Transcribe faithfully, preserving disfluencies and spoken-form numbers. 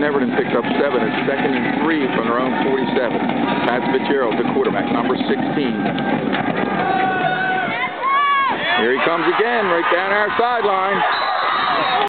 Everton picks up seven. It's second and three from their own forty-seven. Pat Fitzgerald, the quarterback, number sixteen. Here he comes again, right down our sideline.